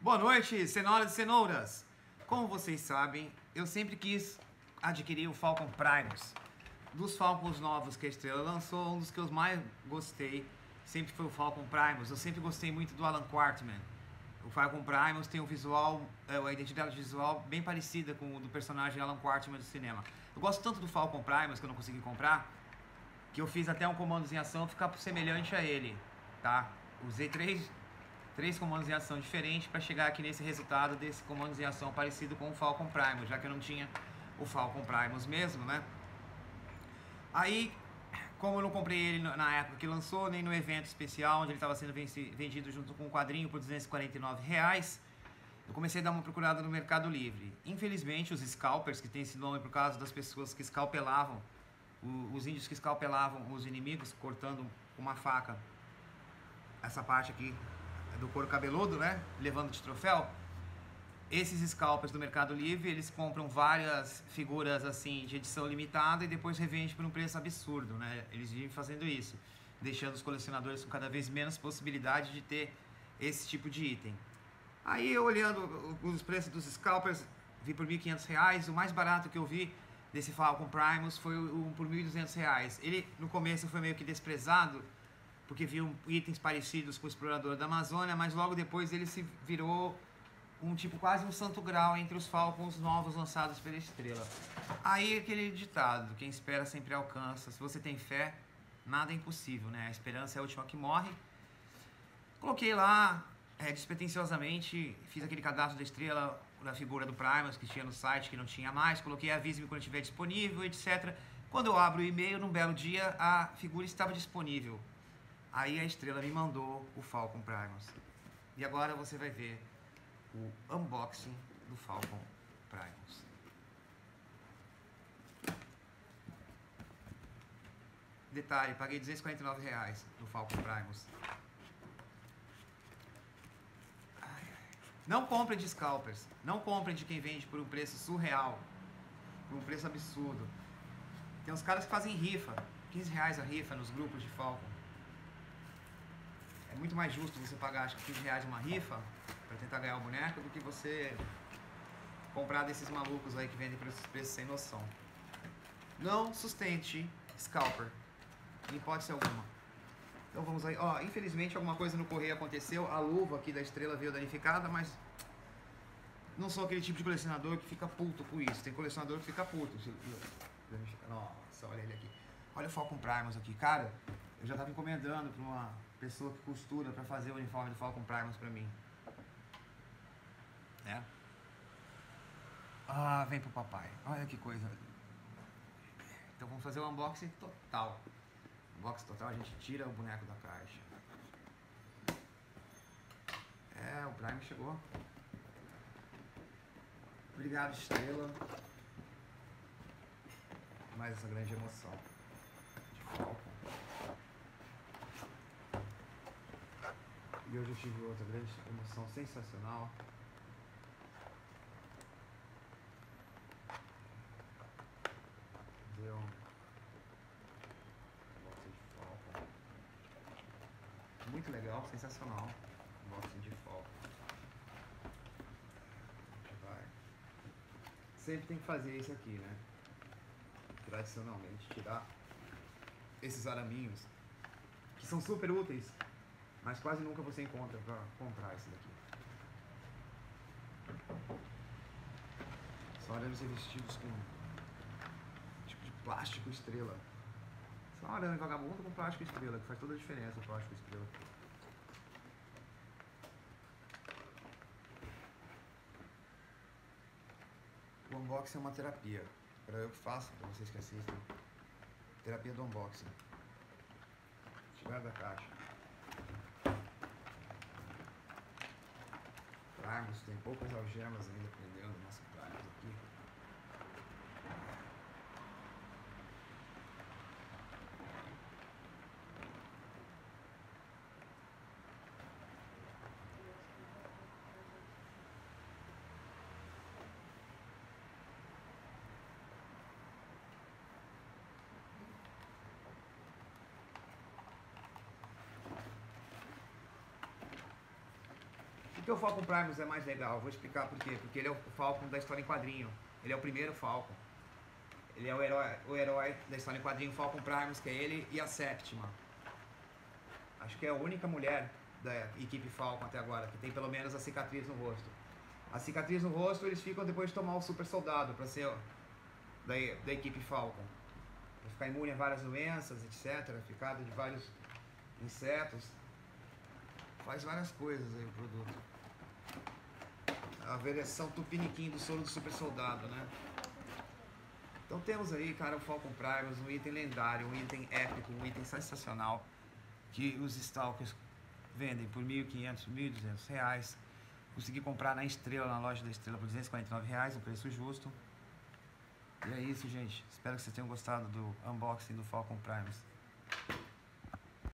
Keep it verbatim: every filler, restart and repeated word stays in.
Boa noite, cenouras e cenouras! Como vocês sabem, eu sempre quis adquirir o Falcon Primus. Dos Falcons novos que a Estrela lançou, um dos que eu mais gostei sempre foi o Falcon Primus. Eu sempre gostei muito do Alan Quartman. O Falcon Primus tem um visual, a identidade visual bem parecida com o do personagem Alan Quartman do cinema. Eu gosto tanto do Falcon Primus, que eu não consegui comprar, que eu fiz até um comandos em ação ficar semelhante a ele, tá? Usei três... três comandos em ação diferentes para chegar aqui nesse resultado desse comandos em ação parecido com o Falcon Primus, já que eu não tinha o Falcon Primus mesmo, né? Aí, como eu não comprei ele na época que lançou, nem no evento especial, onde ele estava sendo vendido junto com o quadrinho por duzentos e quarenta e nove reais, eu comecei a dar uma procurada no Mercado Livre. Infelizmente, os scalpers, que tem esse nome por causa das pessoas que escalpelavam, os índios que escalpelavam os inimigos, cortando com uma faca essa parte aqui do couro cabeludo, né, levando de troféu. Esses scalpers do Mercado Livre, eles compram várias figuras assim de edição limitada e depois revendem por um preço absurdo, né? Eles vivem fazendo isso, deixando os colecionadores com cada vez menos possibilidade de ter esse tipo de item. Aí, eu olhando os preços dos scalpers, vi por mil e quinhentos reais. O mais barato que eu vi desse Falcon Primus foi um por mil e duzentos reais. Ele, no começo, foi meio que desprezado, porque viam itens parecidos com o Explorador da Amazônia, mas logo depois ele se virou um tipo quase um santo grau entre os Falcons novos lançados pela Estrela. Aí aquele ditado, quem espera sempre alcança. Se você tem fé, nada é impossível, né? A esperança é a última que morre. Coloquei lá, é, despretensiosamente, fiz aquele cadastro da Estrela, da figura do Primus que tinha no site, que não tinha mais. Coloquei avise-me quando estiver disponível, etcétera. Quando eu abro o e-mail, num belo dia, a figura estava disponível. Aí a Estrela me mandou o Falcon Primus. E agora você vai ver o unboxing do Falcon Primus. Detalhe, paguei duzentos e quarenta e nove reais no Falcon Primus. Não comprem de scalpers. Não comprem de quem vende por um preço surreal. Por um preço absurdo. Tem uns caras que fazem rifa. quinze reais a rifa nos grupos de Falcon. É muito mais justo você pagar, acho que quinze reais uma rifa para tentar ganhar o boneco do que você comprar desses malucos aí que vendem por esses preços sem noção. Não sustente scalper, em hipótese alguma. Então vamos aí. Ó, infelizmente alguma coisa no correio aconteceu. A luva aqui da Estrela veio danificada, mas não sou aquele tipo de colecionador que fica puto com isso. Tem colecionador que fica puto. Nossa, olha ele aqui. Olha o Falcon Primus aqui, cara. Eu já tava encomendando para uma pessoa que costura para fazer o uniforme do Falcon Primus para mim. É. Ah, vem pro papai. Olha que coisa. Então vamos fazer o unboxing total. Unboxing total, a gente tira o boneco da caixa. É, o Prime chegou. Obrigado, Estrela. Mais essa grande emoção de Falcon. E hoje eu tive outra grande emoção sensacional. Deu um unboxing de Falcon. Muito legal, sensacional. Unboxing de Falcon. A gente vai. Sempre tem que fazer isso aqui, né? Tradicionalmente, tirar esses araminhos que são super úteis, mas quase nunca você encontra pra comprar esse daqui. Só arames revestidos com tipo de plástico Estrela. Só um arame vagabundo com plástico Estrela, que faz toda a diferença o plástico Estrela. O unboxing é uma terapia. Para eu que faço, para vocês que assistem. Terapia do unboxing. Tirar da caixa. Primus, tem poucas algemas ainda prendendo nossa Primus aqui. Por que o Falcon Primus é mais legal? Vou explicar por quê. Porque ele é o Falcon da história em quadrinho. Ele é o primeiro Falcon. Ele é o herói, o herói da história em quadrinho Falcon Primus, que é ele e a Séptima. Acho que é a única mulher da equipe Falcon até agora, que tem pelo menos a cicatriz no rosto. A cicatriz no rosto eles ficam depois de tomar o super soldado, para ser da, da equipe Falcon. Pra ficar imune a várias doenças, etcétera. Ficar de vários insetos. Faz várias coisas aí o produto. A versão tupiniquim do soro do super soldado, né? Então temos aí, cara, o Falcon Primus, um item lendário, um item épico, um item sensacional, que os Stalkers vendem por mil e quinhentos, mil e duzentos reais. Consegui comprar na Estrela, na loja da Estrela, por duzentos e quarenta e nove reais, um preço justo. E é isso, gente. Espero que vocês tenham gostado do unboxing do Falcon Primus.